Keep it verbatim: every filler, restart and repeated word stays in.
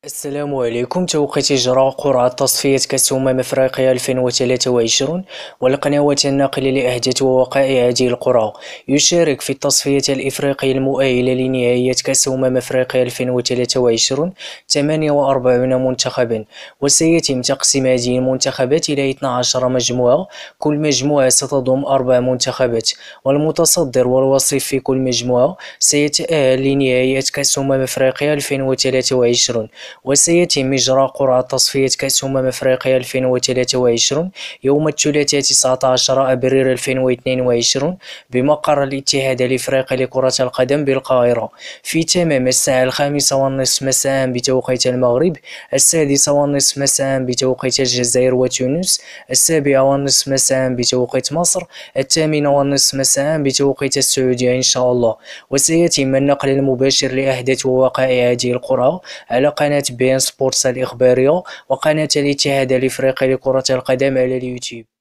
السلام عليكم. توقيت إجراء قرعة تصفية كأس أمم أفريقيا ألفين وثلاثة وعشرين، والقنوات الناقلة لأحدث ووقائع هذه القرعة. يشارك في التصفية الإفريقية المؤهلة لنهائيات كأس أمم أفريقيا ألفين وثلاثة وعشرين ثمانية وأربعين منتخبا، وسيتم تقسيم هذه المنتخبات إلى اثنتا عشرة مجموعة، كل مجموعة ستضم أربع منتخبات، والمتصدر والوصيف في كل مجموعة سيتأهل لنهائيات كأس أمم أفريقيا ألفين وثلاثة وعشرين. وسيتم إجراء قرعة تصفية كأس أمم أفريقيا ألفين وثلاثة وعشرين يوم الثلاثاء تسعة عشر أبريل ألفين واثنين وعشرين بمقر الاتحاد الإفريقي لكرة القدم بالقاهرة، في تمام الساعة الخامسة والنصف مساء بتوقيت المغرب، السادسة والنصف مساء بتوقيت الجزائر وتونس، السابعة والنصف مساء بتوقيت مصر، الثامنة والنصف مساء بتوقيت السعودية إن شاء الله. وسيتم النقل المباشر لأحدث ووقائع هذه القرعة على قناة بي إن سبورتس الإخبارية وقناة الاتحاد الإفريقي لكرة القدم على اليوتيوب.